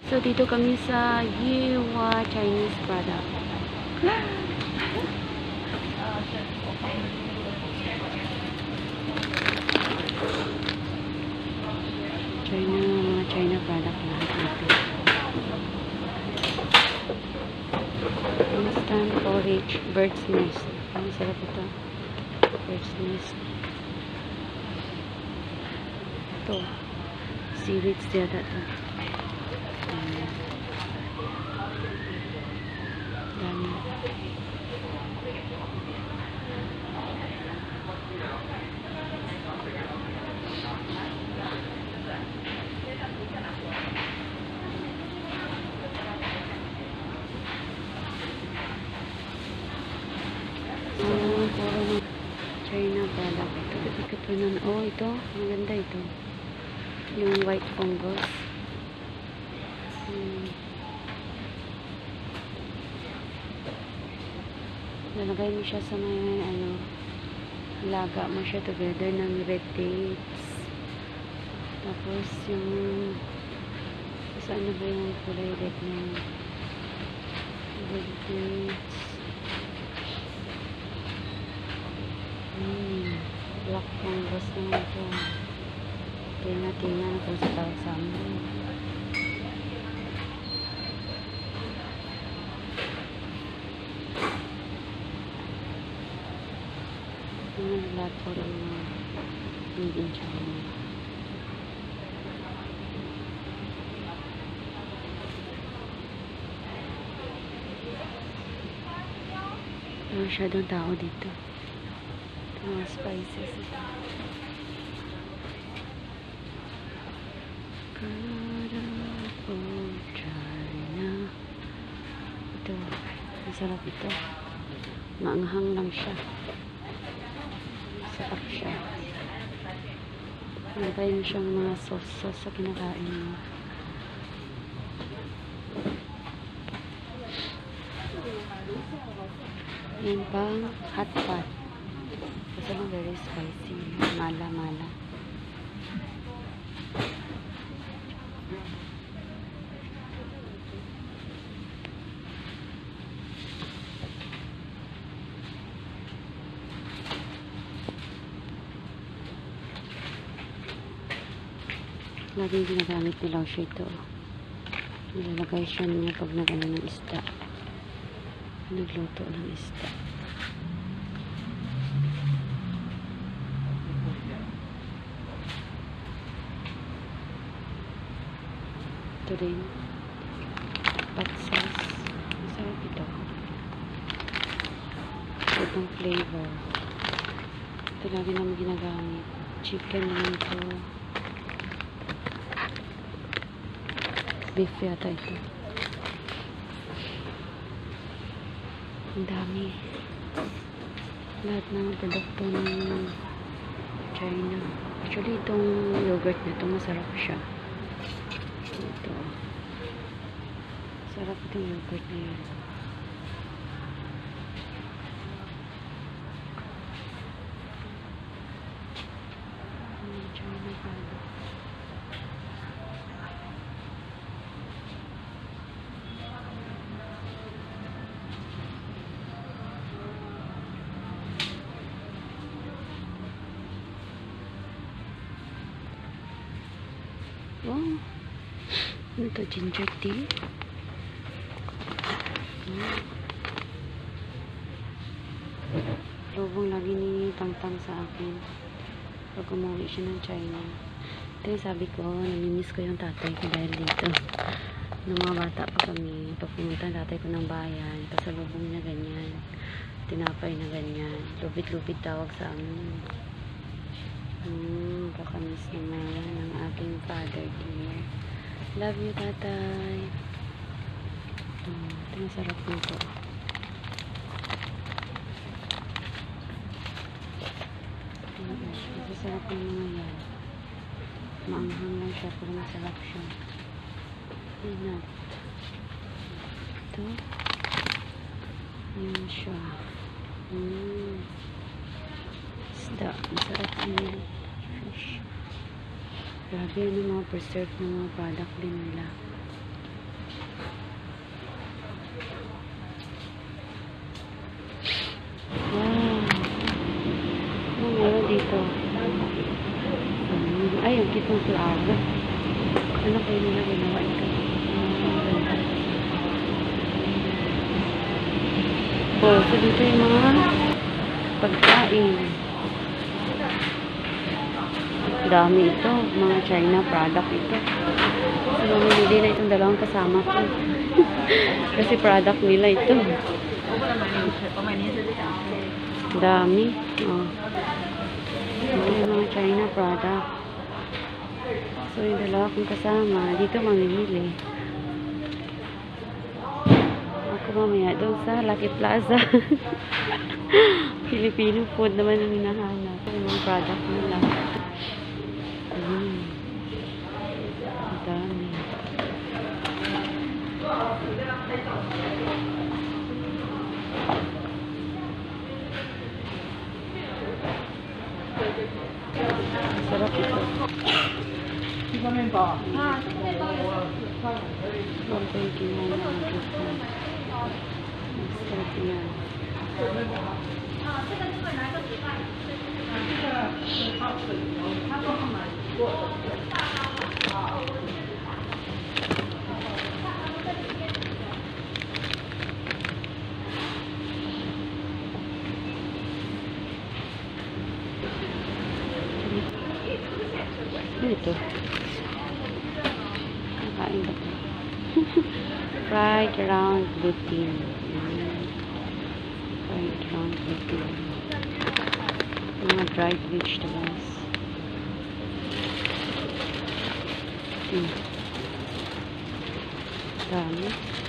So, dito kami sa Yiwa Chinese product. Mga China product lahat dito. Instant porridge, bird's nest. Ang sarap ito. Bird's nest. Ito. Seaweeds yata ito. Dami. Puro China product. Ikot-ikot pa nun. Oh, ito. Maganda ito. Yung white fungus. Lalagay mo siya sa may laga mo siya together ng red dates. Tapos yung ano ba yung kulay red na red dates. Black fungus naman ito. Tingnan kung sa tawag sa amin. Lahat po rin made in China. Masyadong tao dito. Mga spices. China. Ito. Masarap ito. Maanghang lang siya. Sarap siya. Nagay mo siyang mga sauce sa kinakain mo. Yan pang hot pot. Kasi very spicy. Mala-mala. Laging ginagamit nila siya ito. Nilalagay siya niya pag nagano ng isda. Nagluto ng isda. Ito rin. Hot sauce. Masarap ito. Itong flavor. Ito lagi namin ginagamit. Chicken naman ito. Beef yata ito. Ang dami. Lahat ng produkto ng China. Actually, itong yogurt na ito, masarap siya. Ito. Sarap itong yogurt na yun. China product. Oh, ano ito? Ginger tea? Lubong lagi ni Tangtang sa akin pag umuwi siya ng China. Ito yung sabi ko, namimiss ko yung tatay ko dahil dito. Nung mga bata pa kami, pag pumunta ang tatay ko ng bayan, pasalubong niya ganyan, tinapay na ganyan, lubid-lubid tawag sa amin. Kakamiss naman ng aking father dear. Love you, tatay. Ito masarap nito. Masarap ng mga yan. Maanghang lang siya pero masarap siya. Peanut. Ito. Yan siya. Isda. Masarap yan. Fish. Grabe, mga preserved na mga product din nila. itong flower. Ano kayo nila ginawa ito? Ganda. So dito yung mga pagkain. Dami ito. Mga China product ito. So mamimili na itong dalawang kasama ko. Kasi product nila ito. Dami. Oh. Yung mga China product. So yung dalawa kong kasama, dito mamimili. Ako mamaya doon sa Lucky Plaza. Filipino food naman ang hinahanap. Yung mga product nila. Dami. Sarap ito. 129 ang gusto. Sarap yan. Ito. Kakain ka pa. Fried round gluten. Fried round gluten. Mga dried vegetables. Dami.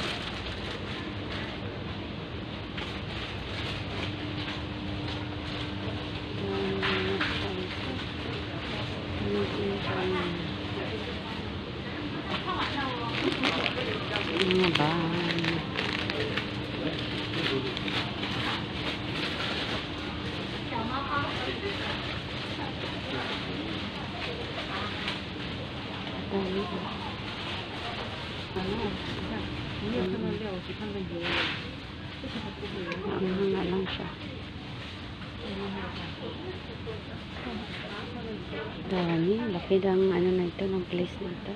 Mga bahan. Nga lang siya. Dami. Laki ng ano na ito, ng place na ito.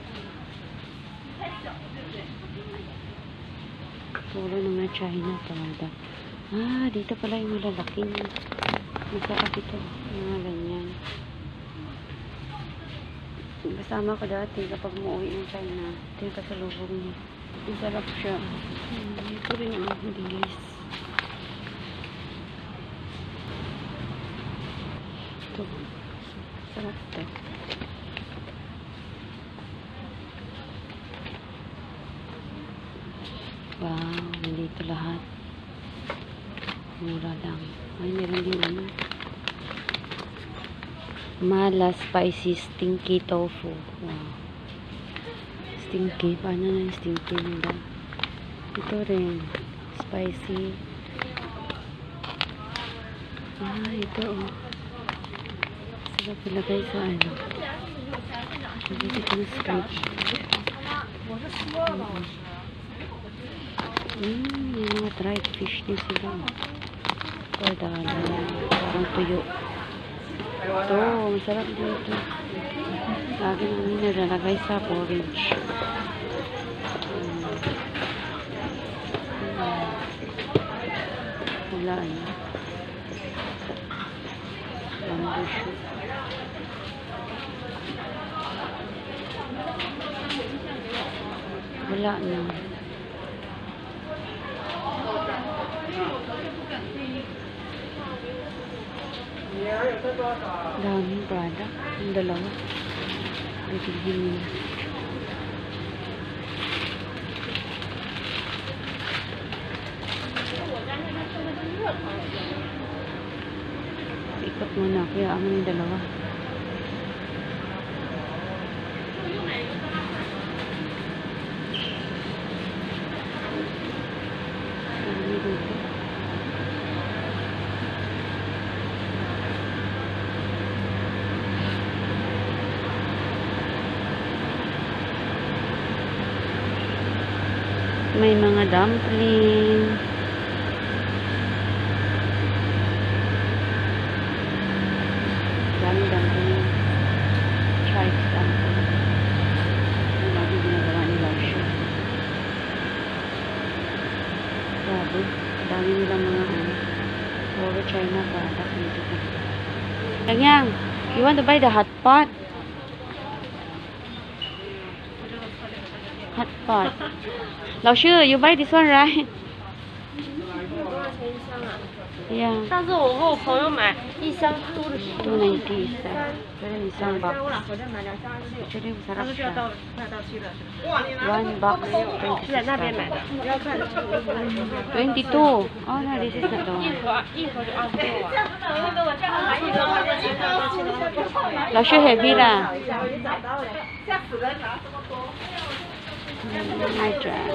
Puro ng China product. Dito pala yung malalaki. Masarap ito. Mga ganyan. Kasama ko dati kapag umuwi ng China. Ito yung kasalubong niya. Masarap siya. Ito rin yung dilis. Ito. Sarap ito. Wow, nandito lahat. Mura lang. Ay, meron din ano. Mala spicy stinky tofu. Wow. Stinky. Paano na yung stinky nila? Ito rin. Spicy. Ito oh. Sarap ilagay sa ano. Dito ko na scratch. Yung mga dried fish din sila. Dala. Parang tuyo. Ito, masarap dito. Lagi namin nalalagay sa porridge. Wala na. Bamboo shoot. Wala na. Daming product. Yung dalawa. Ay, tigil nila. Ikot muna. Kaya amin yung dalawa. Dami dito. May mga dumpling. Dami dumpling. Chives dumpling. dami nilang mga puro China product dito. Yang, you want to buy the hot pot? Hot pot. Lao Shi, you buy this one, right? Yeah. 上次我和我朋友买一箱多的10 290 isa. Pero isang box. 好像买2箱26， Actually, masarap 就要 siya. 快到期了。 One box, 是在那边买的，要看。 22. Oh, no, this is not the 一 one. 盒就20多。 Lao Shi heavy lah. I try.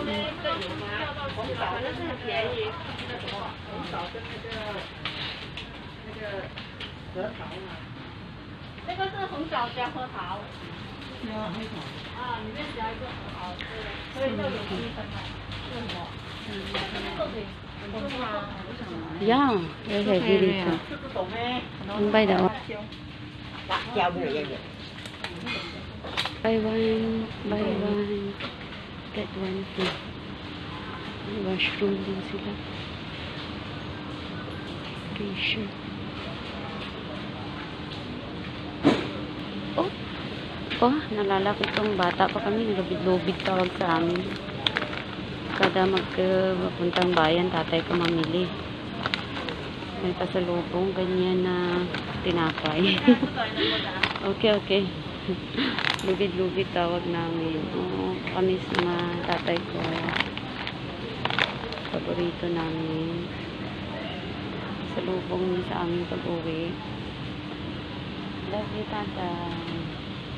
那个是红枣加核桃。啊，里面加一个核桃，所以就有1分了。是什么？很重吗？ Yeah, very heavy dito. Yung buy that one. Buy one, get one free. May washroom din sila. T-shirt. Oh, nalala ko itong bata pa kami, nalubid-lubid tawag sa amin. Kada magpuntang bayan, tatay ko mamili. May pasalubong, ganyan na tinapay. Okay. Lubid-lubid tawag namin. Oo, kami sa mga tatay ko. Paborito namin. Pasalubong sa aming pag-uwi. Love you, tatay.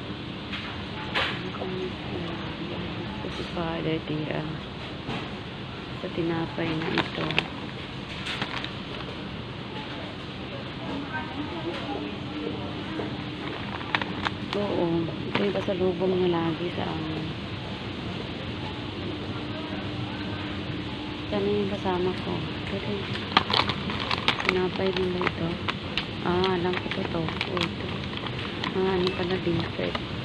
Ito si Father Tira sa tinapay na ito. Oo, ito yung pasalubong niya lagi sa amin. Sana yung kasama ko. Pero tinapay din ba ito? Alam ko ito. Ito. Ano pala, dessert.